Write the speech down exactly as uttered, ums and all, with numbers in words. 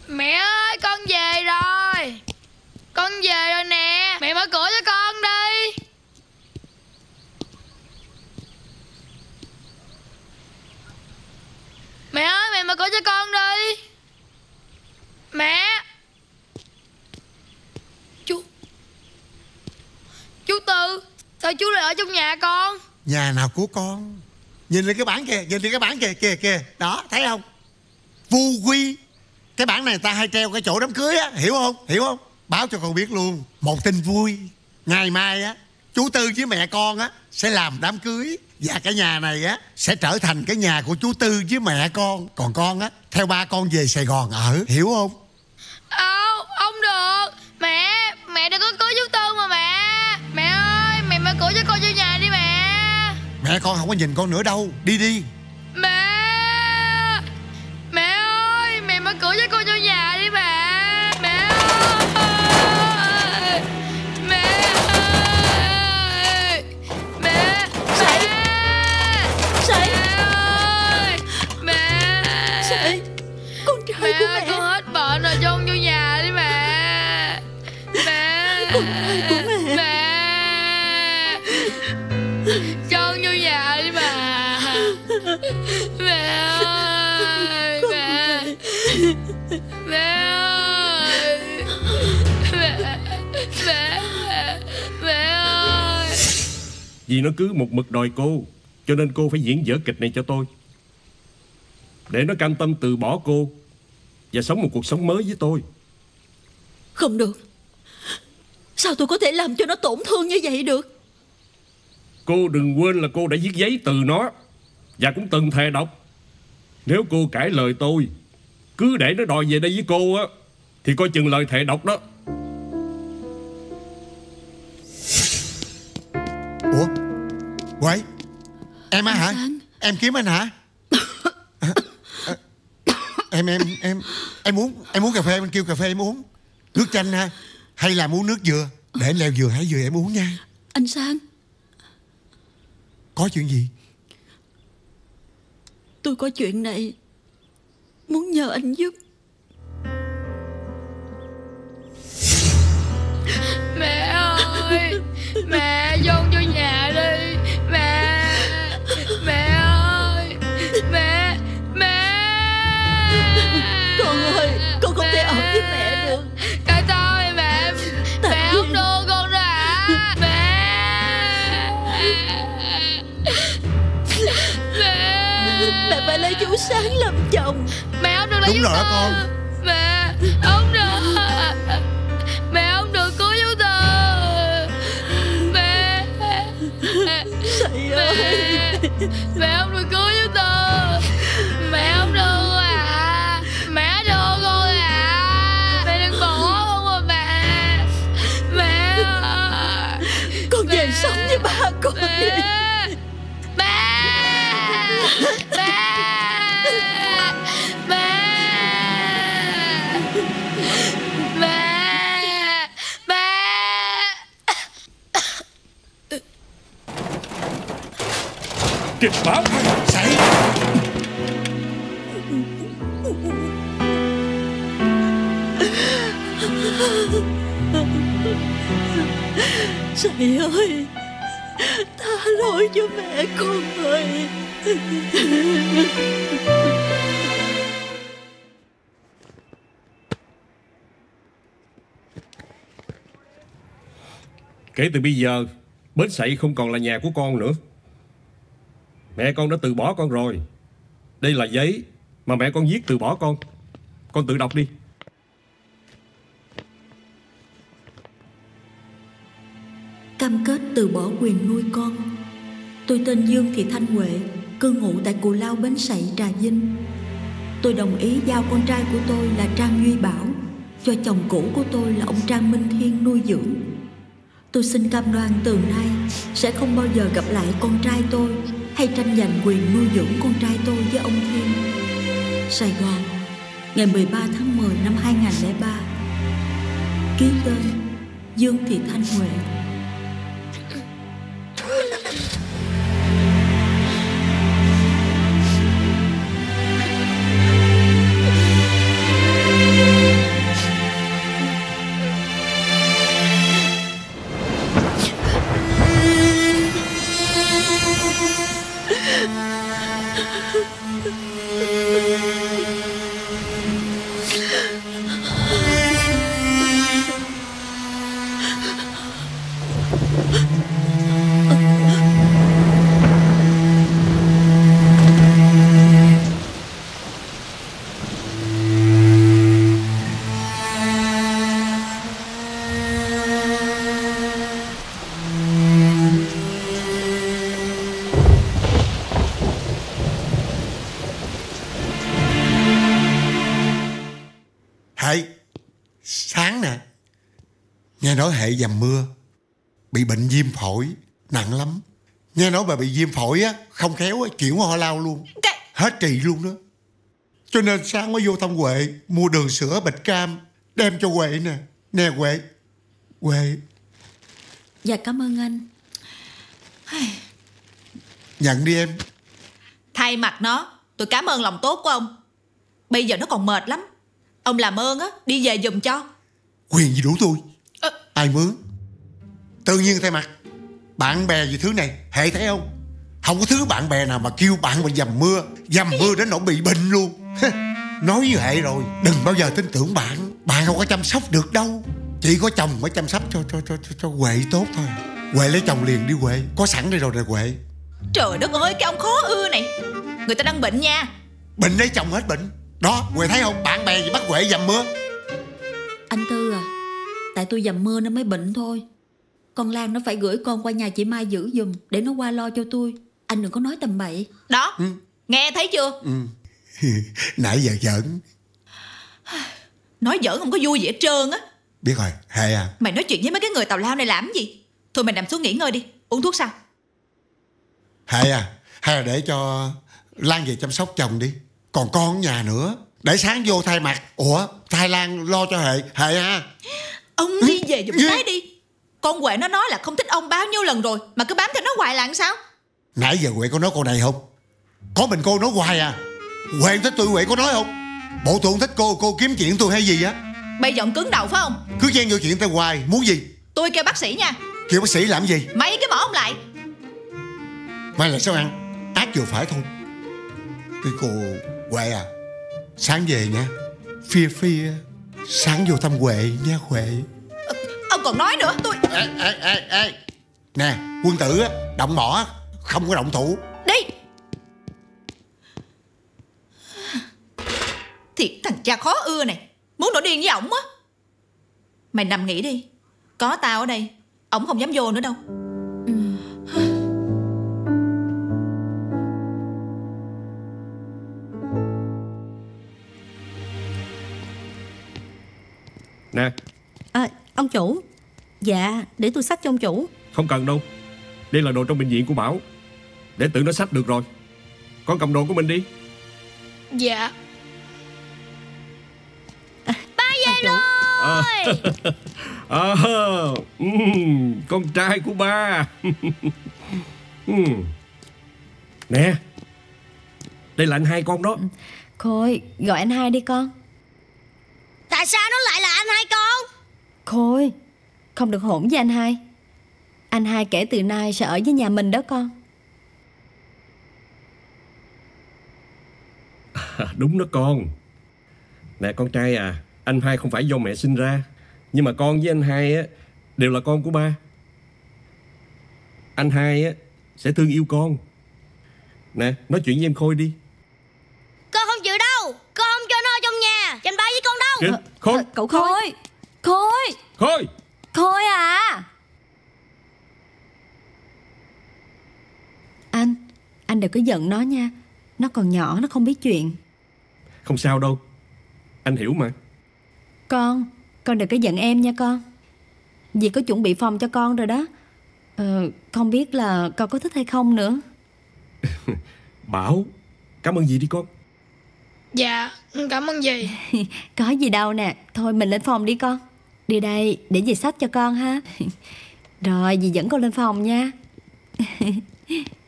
Mẹ ơi, con về rồi. Con về rồi nè. Mẹ mở cửa cho con đi. Mẹ ơi, mẹ mở cửa cho con đi. Mẹ. Chú Chú Tư, sao chú lại ở trong nhà con? Nhà nào của con? Nhìn lên cái bảng kìa, nhìn lên cái bảng kìa, kìa kìa. Đó, thấy không? Vu quy. Cái bảng này ta hay treo cái chỗ đám cưới á, hiểu không? Hiểu không? Báo cho con biết luôn một tin vui. Ngày mai á, chú Tư với mẹ con á sẽ làm đám cưới. Và cái nhà này á sẽ trở thành cái nhà của chú Tư với mẹ con. Còn con á, theo ba con về Sài Gòn ở, hiểu không? Không, không được. Mẹ, mẹ đừng có cưới chú Tư mà mẹ. Mẹ ơi, mẹ mở cửa cho con vô nhà đi mẹ. Mẹ con không có nhìn con nữa đâu. Đi đi. Mẹ. Mẹ ơi, mẹ mở cửa cho con vô nhà đi mẹ. Mẹ ơi. Mẹ ơi. Mẹ. Sậy. Sậy. Mẹ ơi. Mẹ. Sậy. Con trai Mẹ của ơi, mẹ. con hết bệnh rồi, cho con vô nhà đi mẹ. Mẹ. Con trai của mẹ. Mẹ. Cho con vô nhà đi mẹ. Mẹ ơi. Mẹ. Mẹ ơi. Mẹ. Mẹ. Mẹ ơi. Vì nó cứ một mực đòi cô, cho nên cô phải diễn dở kịch này cho tôi, để nó cam tâm từ bỏ cô và sống một cuộc sống mới với tôi. Không được. Sao tôi có thể làm cho nó tổn thương như vậy được? Cô đừng quên là cô đã viết giấy từ nó, và cũng từng thề độc. Nếu cô cãi lời tôi, cứ để nó đòi về đây với cô á, thì coi chừng lời thề độc đó. Ủa? Quậy. Em á hả? Sang. Em kiếm anh hả? À, à, em em em em muốn em muốn cà phê, anh kêu cà phê em uống. Nước chanh ha, hay là muốn nước dừa? Để em leo dừa hái dừa em uống nha. Anh Sang, có chuyện gì? tôi có chuyện này muốn nhờ anh giúp. Mẹ ơi. Mẹ vô vô nhà đi. Mẹ. Mẹ ơi. Mẹ. Mẹ. Con ơi, con không thể ở với mẹ được. Tại sao vậy mẹ? Tại Mẹ vì- không đưa con ra hả? Mẹ. Mẹ. Mẹ phải lấy chú Sáng làm chồng. Mẹ không được lấy Đúng chú rồi đó Tư. con. Mẹ không được. Mẹ không được cưới chú Tư. Mẹ. Sậy ơi. Mẹ. Mẹ không được cưới chú Tư. Mẹ không được à. Mẹ đưa con à. Mẹ đừng bỏ con mà mẹ. Mẹ. Con về sống với ba con đi. Mẹ. Mẹ. Mẹ. Mẹ. Mẹ. Mẹ. Kịch báo. Sậy. Sậy ơi, tha lỗi cho mẹ con ơi. Kể từ bây giờ, Bến Sậy không còn là nhà của con nữa. Mẹ con đã từ bỏ con rồi. Đây là giấy mà mẹ con viết từ bỏ con. Con tự đọc đi. Cam kết từ bỏ quyền nuôi con. Tôi tên Dương Thị Thanh Huệ, cư ngụ tại Cù Lao, Bến Sậy, Trà Vinh. Tôi đồng ý giao con trai của tôi là Trang Duy Bảo cho chồng cũ của tôi là ông Trang Minh Thiên nuôi dưỡng. Tôi xin cam đoan từ nay sẽ không bao giờ gặp lại con trai tôi hay tranh giành quyền nuôi dưỡng con trai tôi với ông Thiên. Sài Gòn, ngày mười ba tháng mười năm hai nghìn không trăm lẻ ba. Ký tên Dương Thị Thanh Huệ. Sáng nè, nghe nói hệ dầm mưa bị bệnh viêm phổi nặng lắm. Nghe nói bà bị viêm phổi á, không khéo á, chuyển qua ho lao luôn. Cái... Hết trị luôn đó. Cho nên sáng mới vô thăm Huệ, mua đường sữa bịch cam đem cho Huệ nè. Nè Huệ. Huệ. Dạ cảm ơn anh. Nhận đi em. Thay mặt nó, tôi cảm ơn lòng tốt của ông. Bây giờ nó còn mệt lắm. Ông làm ơn á, đi về giùm cho. Quyền gì đủ tôi. à... Ai mướn? Tự nhiên thay mặt. Bạn bè gì thứ này, Hệ thấy không? Không có thứ bạn bè nào mà kêu bạn mà dầm mưa. Dầm mưa đến nỗi bị bệnh luôn. Nói với Hệ rồi, đừng bao giờ tin tưởng bạn. Bạn không có chăm sóc được đâu. Chỉ có chồng mới chăm sóc cho cho cho cho, cho Huệ tốt thôi. Huệ lấy chồng liền đi Huệ. Có sẵn đây rồi nè Huệ. Trời đất ơi, cái ông khó ưa này. Người ta đang bệnh nha. Bệnh lấy chồng hết bệnh. Đó, Huệ thấy không? Bạn bè gì bắt Huệ dầm mưa. Anh Tư à, tại tôi dầm mưa nó mới bệnh thôi. Con Lan nó phải gửi con qua nhà chị Mai giữ giùm, để nó qua lo cho tôi. Anh đừng có nói tầm bậy. Đó, ừ. Nghe thấy chưa? Ừ. Nãy giờ giỡn. Nói giỡn không có vui gì hết trơn á. Biết rồi, Hệ à. Mày nói chuyện với mấy cái người tào lao này làm gì? Thôi mày nằm xuống nghỉ ngơi đi. Uống thuốc sao? Hệ à, hay là để cho Lan về chăm sóc chồng đi. Còn con ở nhà nữa. Để sáng vô thay mặt. Ủa, thay Lan lo cho Hệ. Hệ à. Ông đi về giùm cái đi. Con Huệ nó nói là không thích ông bao nhiêu lần rồi, mà cứ bám theo nó hoài là làm sao? Nãy giờ Huệ có nói câu này không? Có mình cô nói hoài à. Huệ thích tôi, Huệ có nói không? Bộ tôi không thích cô, cô kiếm chuyện tôi hay gì á? Bây giờ ông cứng đầu phải không? Cứ chen vô chuyện tôi hoài, muốn gì? Tôi kêu bác sĩ nha. Kêu bác sĩ làm gì? Mấy cái mỏ ông lại. Mai là sao ăn? Ác vừa phải thôi. Cái cô Huệ à, sáng về nha. Phia phia sáng vô thăm Huệ nha Huệ. à, Ông còn nói nữa tôi. Ê ê ê ê nè, quân tử á, động mỏ không có động thủ. Đi. Thiệt thằng cha khó ưa này, muốn nổi điên với ổng á. Mày nằm nghỉ đi. Có tao ở đây, ổng không dám vô nữa đâu. Ừ. Nè. À, ông chủ. Dạ, để tôi xách cho ông chủ. Không cần đâu. Đây là đồ trong bệnh viện của Bảo. Để tự nó xách được rồi. Con cầm đồ của mình đi. Dạ. À, ba về rồi. À, à, um, con trai của ba. um. Nè, đây là anh hai con đó. Khôi, gọi anh hai đi con. Tại sao nó lại là anh hai con? Khôi, không được hỗn với anh hai. Anh hai kể từ nay sẽ ở với nhà mình đó con. À, đúng đó con. Nè con trai à, anh hai không phải do mẹ sinh ra, nhưng mà con với anh hai á đều là con của ba. Anh hai á sẽ thương yêu con. Nè, nói chuyện với em Khôi đi. Con không chịu đâu. Con không cho nó ở trong nhà. Tranh bá với con đâu. Kìa, Khôi. À, cậu Khôi. Khôi. Khôi. Khôi à. Anh, anh đừng có giận nó nha. Nó còn nhỏ, nó không biết chuyện. Không sao đâu, anh hiểu mà. Con, con đừng có giận em nha con. Dì có chuẩn bị phòng cho con rồi đó. Ờ, không biết là con có thích hay không nữa. Bảo, cảm ơn dì đi con. Dạ, cảm ơn dì. Có gì đâu nè. Thôi mình lên phòng đi con. Đi đây, để dì xách cho con ha. Rồi, dì dẫn con lên phòng nha.